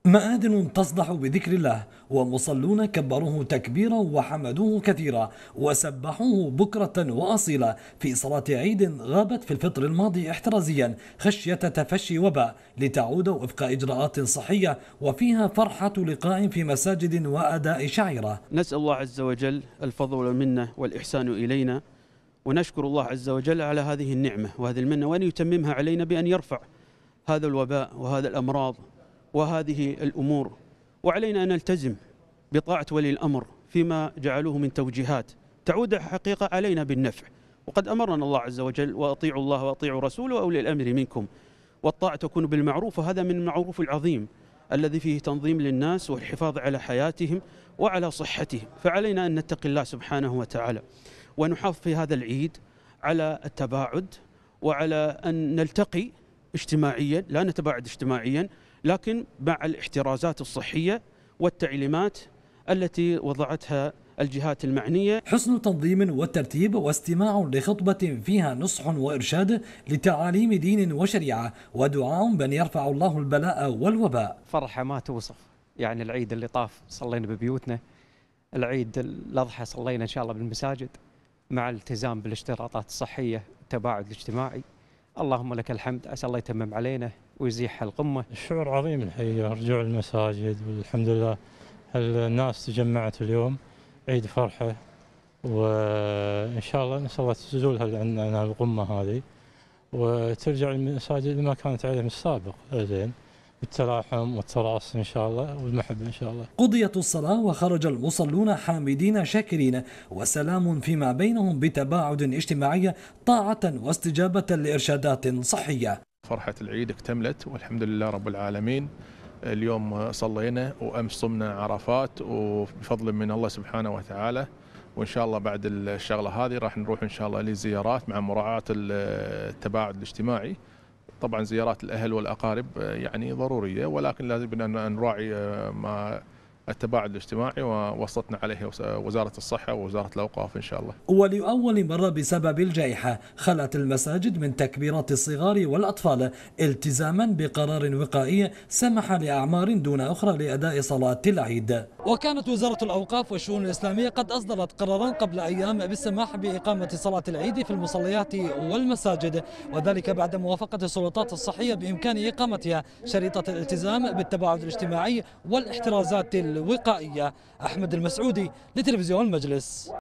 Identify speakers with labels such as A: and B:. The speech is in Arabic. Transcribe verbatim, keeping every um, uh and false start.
A: مآذن تصدح بذكر الله، ومصلون كبروه تكبيرا وحمدوه كثيرا وسبحوه بكرة وأصيلا في صلاة عيد غابت في الفطر الماضي احترازيا خشية تفشي وباء، لتعود وفق إجراءات صحية وفيها فرحة لقاء في مساجد وأداء شعيرة.
B: نسأل الله عز وجل الفضل والمنة والإحسان إلينا، ونشكر الله عز وجل على هذه النعمة وهذه المنة، وأن يتممها علينا بأن يرفع هذا الوباء وهذا الأمراض وهذه الأمور، وعلينا أن نلتزم بطاعة ولي الأمر فيما جعلوه من توجيهات تعود حقيقة علينا بالنفع. وقد أمرنا الله عز وجل: وأطيعوا الله وأطيعوا رسوله وأولي الأمر منكم، والطاعة تكون بالمعروف، وهذا من المعروف العظيم الذي فيه تنظيم للناس والحفاظ على حياتهم وعلى صحتهم. فعلينا أن نتقي الله سبحانه وتعالى، ونحافظ في هذا العيد على التباعد وعلى أن نلتقي اجتماعيا، لا نتباعد اجتماعيا، لكن مع الاحترازات الصحية والتعليمات التي وضعتها الجهات المعنية.
A: حسن تنظيم وترتيب واستماع لخطبة فيها نصح وإرشاد لتعاليم دين وشريعة، ودعاء بأن يرفع الله البلاء والوباء.
C: فرحة ما توصف، يعني العيد اللي طاف صلينا ببيوتنا، العيد الأضحى صلينا إن شاء الله بالمساجد مع الالتزام بالاشتراطات الصحية والتباعد الاجتماعي. اللهم لك الحمد، عسى الله يتمم علينا ويزيح الغمة.
D: الشعور عظيم الحقيقة، رجوع المساجد والحمد لله الناس تجمعت اليوم، عيد فرحة، وإن شاء الله نسأل الله تزولها عنا الغمة هذه وترجع المساجد لما كانت عليه من السابق، زين، بالتلاحم والتراص إن شاء الله والمحبة إن شاء الله.
A: قضيت الصلاة وخرج المصلون حامدين شاكرين، وسلام فيما بينهم بتباعد اجتماعي طاعة واستجابة لإرشادات صحية.
E: فرحة العيد اكتملت والحمد لله رب العالمين. اليوم صلينا وأمس صمنا عرفات، وبفضل من الله سبحانه وتعالى، وإن شاء الله بعد الشغلة هذه راح نروح إن شاء الله لزيارات مع مراعاة التباعد الاجتماعي. طبعا زيارات الأهل والأقارب يعني ضرورية، ولكن لازم أن نراعي ما التباعد الاجتماعي ووصلتنا عليه وزارة الصحة ووزارة الأوقاف إن شاء الله.
A: ولأول مرة بسبب الجائحة خلت المساجد من تكبيرات الصغار والأطفال التزاما بقرار وقائي سمح لأعمار دون أخرى لأداء صلاة العيد. وكانت وزارة الأوقاف والشؤون الإسلامية قد أصدرت قرارا قبل أيام بالسماح بإقامة صلاة العيد في المصليات والمساجد، وذلك بعد موافقة السلطات الصحية بإمكان إقامتها شريطة الالتزام بالتباعد الاجتماعي والاحترازات الوقائية. أحمد المسعودي لتلفزيون المجلس.